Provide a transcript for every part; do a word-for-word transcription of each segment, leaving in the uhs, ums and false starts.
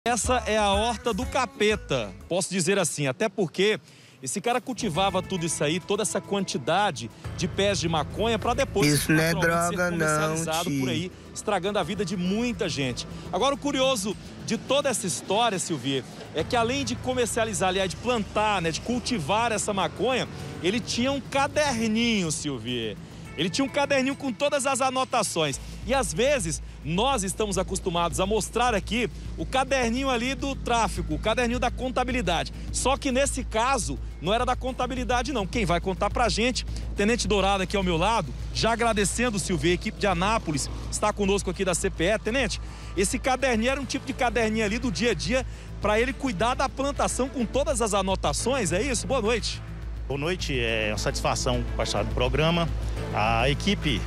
Essa é a horta do capeta, posso dizer assim, até porque esse cara cultivava tudo isso aí, toda essa quantidade de pés de maconha para depois isso não é droga, ser comercializado não, por aí, estragando a vida de muita gente. Agora, o curioso de toda essa história, Silvia, é que além de comercializar, aliás, de plantar, né, de cultivar essa maconha, ele tinha um caderninho, Silvia. Ele tinha um caderninho com todas as anotações. E às vezes nós estamos acostumados a mostrar aqui o caderninho ali do tráfico, o caderninho da contabilidade. Só que nesse caso não era da contabilidade não. Quem vai contar pra gente, Tenente Dourado aqui ao meu lado, já agradecendo, Silvia, a equipe de Anápolis está conosco aqui da C P E. Tenente, esse caderninho era um tipo de caderninho ali do dia a dia para ele cuidar da plantação com todas as anotações, é isso? Boa noite. Boa noite, é uma satisfação participar do programa. A equipe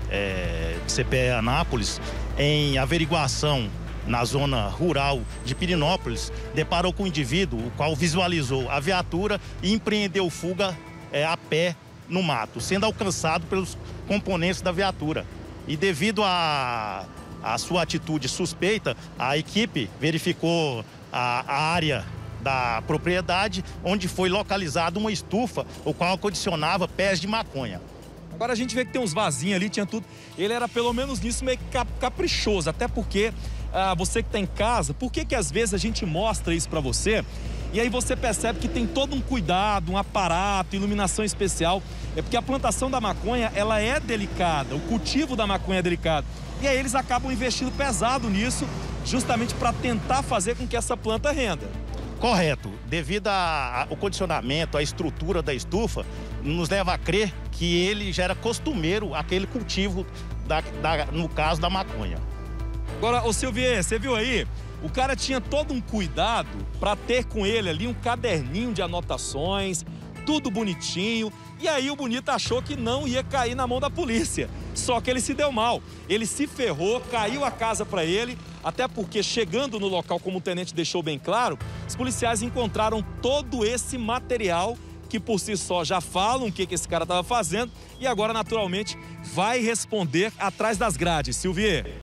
é, C P E Anápolis, em averiguação na zona rural de Pirenópolis, deparou com um indivíduo o qual visualizou a viatura e empreendeu fuga é, a pé no mato, sendo alcançado pelos componentes da viatura. E devido a, a sua atitude suspeita, a equipe verificou a, a área da propriedade, onde foi localizada uma estufa, o qual condicionava pés de maconha. Agora a gente vê que tem uns vasinhos ali, tinha tudo. Ele era pelo menos nisso meio caprichoso, até porque ah, você que está em casa, por que que às vezes a gente mostra isso para você e aí você percebe que tem todo um cuidado, um aparato, iluminação especial? É porque a plantação da maconha, ela é delicada, o cultivo da maconha é delicado. E aí eles acabam investindo pesado nisso, justamente para tentar fazer com que essa planta renda. Correto. Devido ao condicionamento, à estrutura da estufa, nos leva a crer que ele já era costumeiro aquele cultivo, da, da, no caso da maconha. Agora, ô Silvia, você viu aí? O cara tinha todo um cuidado para ter com ele ali um caderninho de anotações, tudo bonitinho. E aí o bonito achou que não ia cair na mão da polícia. Só que ele se deu mal. Ele se ferrou, caiu a casa para ele, até porque chegando no local, como o tenente deixou bem claro, os policiais encontraram todo esse material que por si só já falam o que, que esse cara estava fazendo e agora naturalmente vai responder atrás das grades. Silvia.